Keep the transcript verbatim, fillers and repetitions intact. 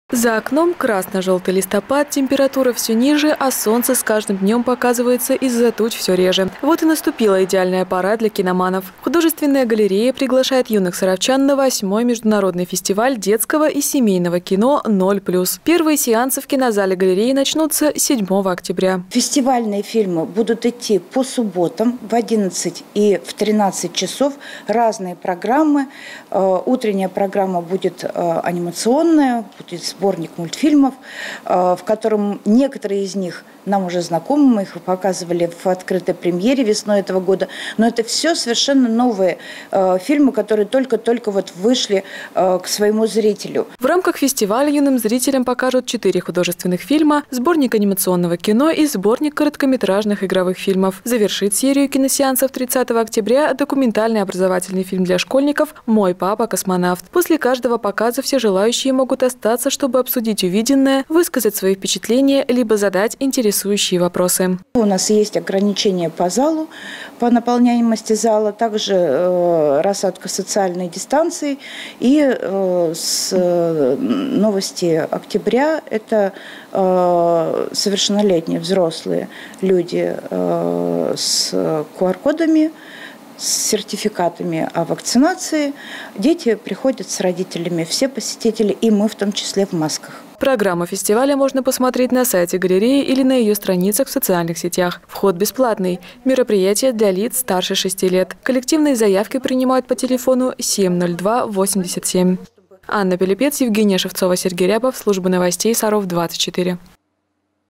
За окном красно-желтый листопад, температура все ниже, а солнце с каждым днем показывается из-за туч все реже. Вот и наступила идеальная пора для киноманов. Художественная галерея приглашает юных саровчан на восьмой международный фестиваль детского и семейного кино «ноль плюс». Первые сеансы в кинозале галереи начнутся седьмого октября. Фестивальные фильмы будут идти по субботам в одиннадцать и в тринадцать часов. Разные программы. Утренняя программа будет анимационная, будет сборник мультфильмов, в котором некоторые из них нам уже знакомы, мы их показывали в открытой премьере весной этого года, но это все совершенно новые э, фильмы, которые только-только вот вышли э, к своему зрителю. В рамках фестиваля юным зрителям покажут четыре художественных фильма, сборник анимационного кино и сборник короткометражных игровых фильмов. Завершит серию киносеансов тридцатого октября документальный образовательный фильм для школьников «Мой папа космонавт». После каждого показа все желающие могут остаться, чтобы обсудить увиденное, высказать свои впечатления, либо задать интересующие вопросы. У нас есть ограничения по залу, по наполняемости зала, также э, рассадка социальной дистанции. И э, с э, новости октября это э, совершеннолетние взрослые люди э, с ку ар кодами, с сертификатами о вакцинации. Дети приходят с родителями, все посетители, и мы в том числе в масках. Программу фестиваля можно посмотреть на сайте галереи или на ее страницах в социальных сетях. Вход бесплатный. Мероприятие для лиц старше шести лет. Коллективные заявки принимают по телефону семь ноль два восемьдесят семь. Анна Пилипец, Евгения Шевцова, Сергей Рябов, служба новостей Саров двадцать четыре.